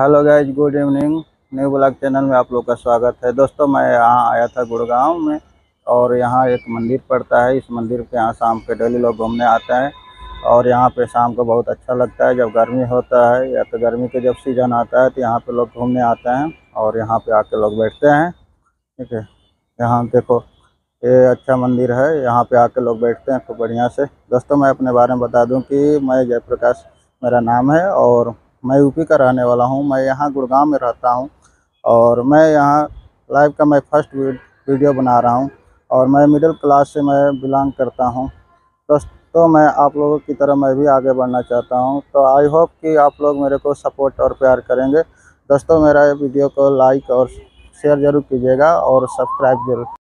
Hello guys, good evening. New blog channel में आप लोग का स्वागत है। दोस्तों, मैं यहाँ आया था गुड़गांव में और यहाँ एक मंदिर पड़ता है। इस मंदिर के यहाँ शाम के डेली लोग घूमने आते हैं और यहाँ पे शाम को बहुत अच्छा लगता है। जब गर्मी होता है या तो गर्मी के जब सीज़न आता है तो यहाँ पे लोग घूमने आते हैं और यहाँ पे आके लोग बैठते हैं। ठीक है, यहाँ देखो, ये अच्छा मंदिर है। यहाँ पे आके लोग बैठते हैं खूब बढ़िया से। दोस्तों, मैं अपने बारे में बता दूं कि मैं जयप्रकाश मेरा नाम है और मैं यूपी का रहने वाला हूं। मैं यहाँ गुड़गांव में रहता हूं और मैं यहाँ लाइव का मैं फर्स्ट वीडियो बना रहा हूं और मैं मिडिल क्लास से मैं बिलोंग करता हूं। दोस्तों, मैं आप लोगों की तरह मैं भी आगे बढ़ना चाहता हूं, तो आई होप कि आप लोग मेरे को सपोर्ट और प्यार करेंगे। दोस्तों, मेरा वीडियो को लाइक और शेयर ज़रूर कीजिएगा और सब्सक्राइब जरूर